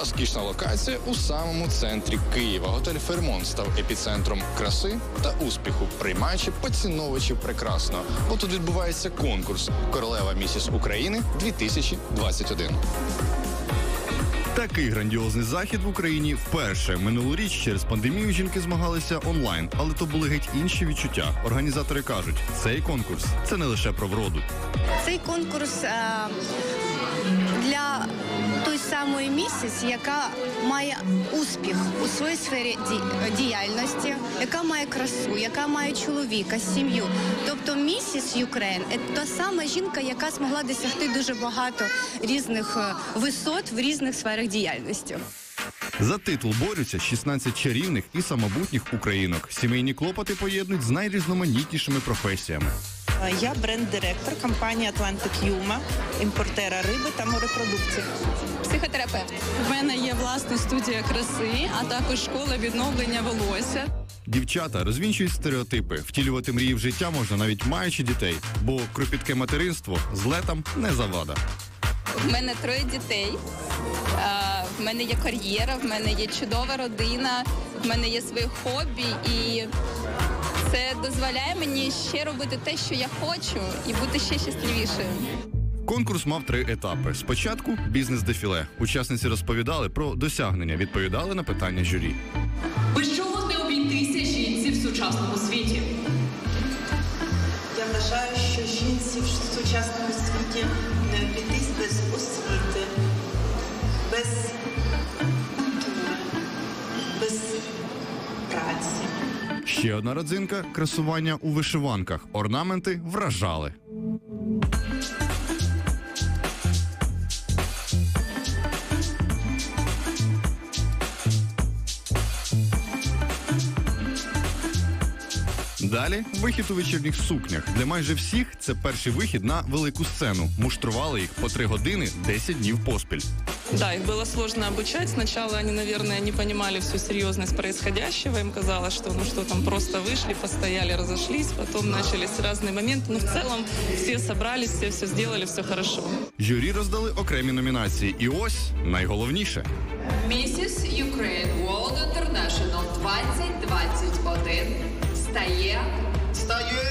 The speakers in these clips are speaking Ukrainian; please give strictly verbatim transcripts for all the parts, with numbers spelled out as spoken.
Розкішна локація у самому центрі Києва. Готель «Фермонт» став епіцентром краси та успіху, приймаючи поціновувачів прекрасного. Бо тут відбувається конкурс «Королева Місіс України дві тисячі двадцять один». Такий грандіозний захід в Україні вперше. Минулоріч через пандемію жінки змагалися онлайн, але то були геть інші відчуття. Організатори кажуть, цей конкурс – це не лише про вроду. Цей конкурс е, для той самої місіс, яка має успіх у своїй сфері ді- діяльності, яка має красу, яка має чоловіка, сім'ю. Тобто місіс Юкрейн – це та сама жінка, яка змогла досягти дуже багато різних е, висот в різних сферах діяльності. За титул борються шістнадцять чарівних і самобутніх українок. Сімейні клопоти поєднують з найрізноманітнішими професіями. Я бренд-директор компанії «Атлантик Юма», імпортера риби та морепродуктів. Психотерапевт. У мене є власна студія краси, а також школа відновлення волосся. Дівчата розвінчують стереотипи. Втілювати мрії в життя можна навіть маючи дітей, бо кропітке материнство злетам не завада. В мене троє дітей, в мене є кар'єра, в мене є чудова родина, в мене є свої хобі, і це дозволяє мені ще робити те, що я хочу, і бути ще щасливішою. Конкурс мав три етапи. Спочатку – бізнес-дефіле. Учасниці розповідали про досягнення, відповідали на питання журі. Без чого не обійтися жінці в сучасному світі? Я вважаю, що жінці в сучасному світі не обійтись без освіти, без культури, без праці. Ще одна родзинка – красування у вишиванках. Орнаменти вражали. Далі – вихід у вечірніх сукнях. Для майже всіх це перший вихід на велику сцену. Муштрували їх по три години, десять днів поспіль. Да, их было сложно обучать. Сначала они, наверное, не понимали всю серьезность происходящего. Им казалось, что ну что там, просто вышли, постояли, разошлись. Потом начались разные моменты. Но в целом все собрались, все все сделали, все хорошо. Журі роздали окремі номінації. І ось найголовніше. Місіс Юкрейн World International двадцять двадцять один стає... Стає...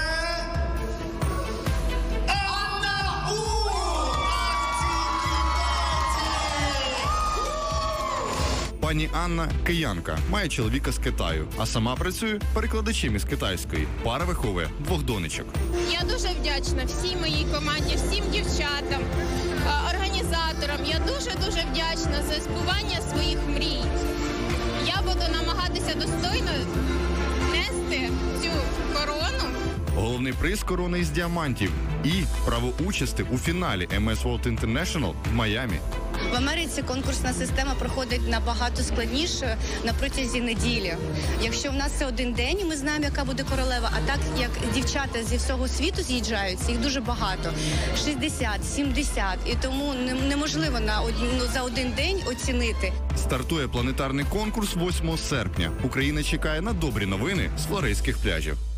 Пані Анна – киянка, має чоловіка з Китаю, а сама працює перекладачем із китайської. Пара виховує двох донечок. Я дуже вдячна всій моїй команді, всім дівчатам, організаторам. Я дуже-дуже вдячна за збування своїх мрій. Я буду намагатися достойно нести цю корону. Головний приз – корона із діамантів і право участі у фіналі ем ес World International в Майамі. В Америці конкурсна система проходить набагато складніше на протязі неділі. Якщо в нас це один день, і ми знаємо, яка буде королева, а так як дівчата зі всього світу з'їжджаються, їх дуже багато – шістдесят, сімдесят, і тому неможливо на ну, за один день оцінити. Стартує планетарний конкурс восьмого серпня. Україна чекає на добрі новини з флоридських пляжів.